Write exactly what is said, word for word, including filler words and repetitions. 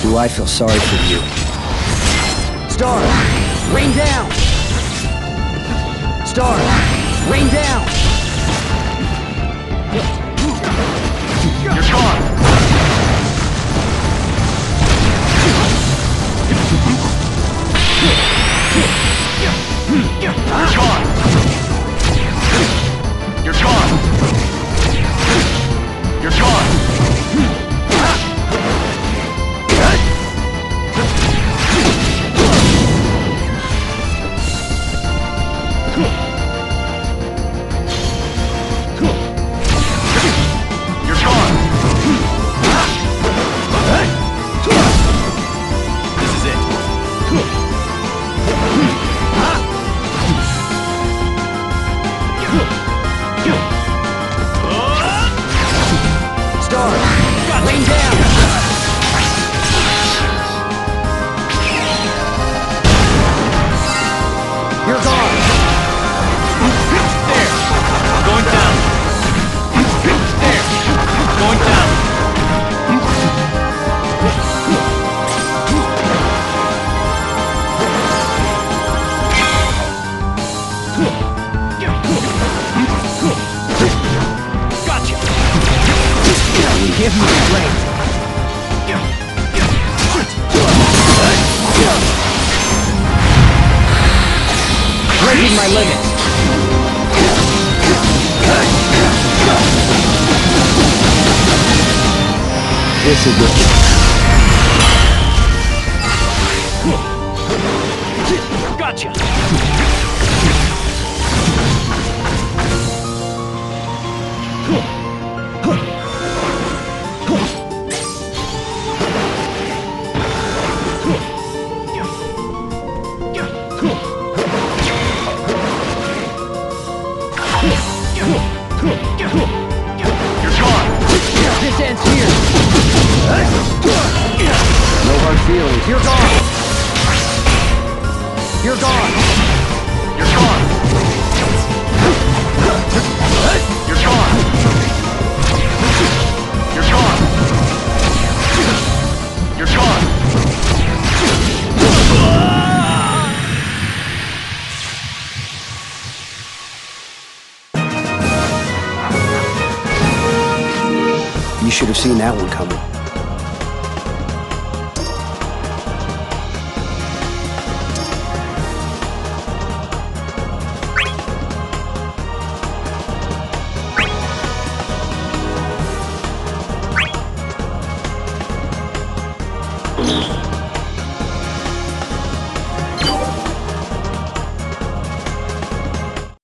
Do I feel sorry for you? Stars, rain down! Stars, rain down! You're gone! You're gone! You're gone! You're gone! You're gone! This is it. Stars, rain down! You're gone! There! Going down! There! Going down! Gotcha! Give me strength! Breaking my limits! This is it. Gotcha! You're gone! This ends here! No hard feelings. You're gone! You're gone! You're gone! You're gone! You're gone! You're gone! You should have seen that one coming. You're